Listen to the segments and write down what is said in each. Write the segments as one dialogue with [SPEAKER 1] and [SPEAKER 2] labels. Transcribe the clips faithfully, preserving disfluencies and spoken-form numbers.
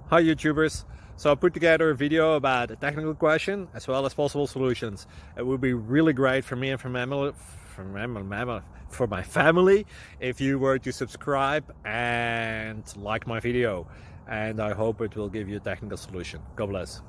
[SPEAKER 1] Hi YouTubers! So I put together a video about a technical question as well as possible solutions. It would be really great for me and for, mammal, for, mammal, for my family if you were to subscribe and like my video. And I hope it will give you a technical solution. God bless.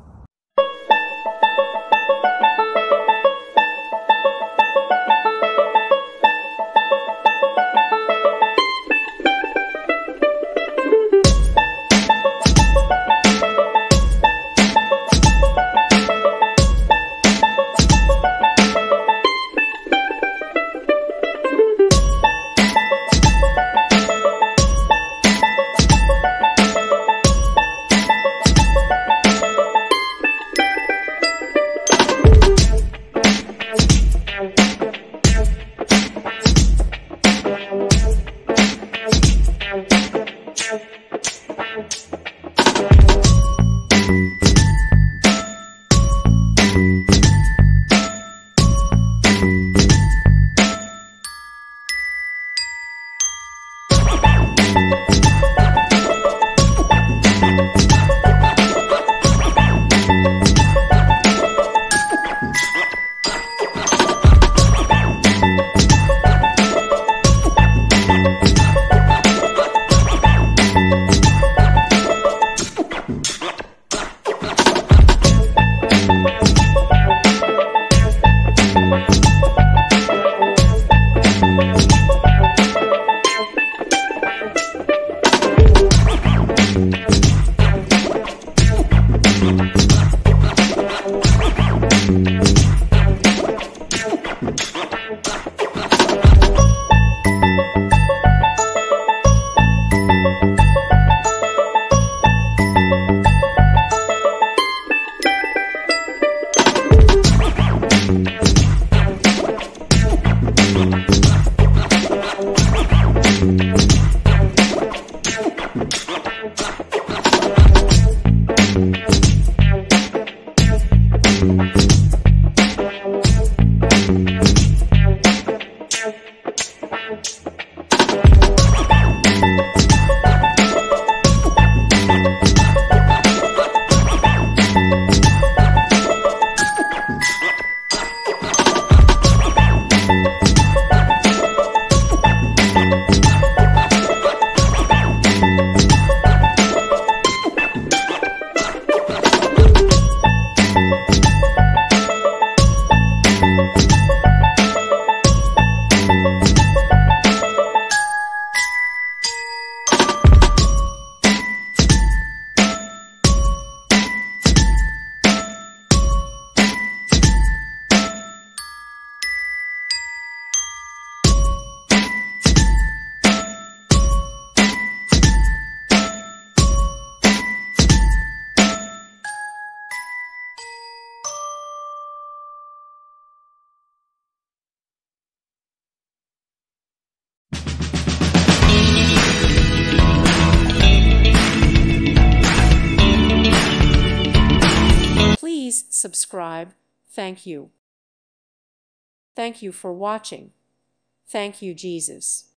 [SPEAKER 2] Please subscribe. Thank you. Thank you for watching. Thank you, Jesus.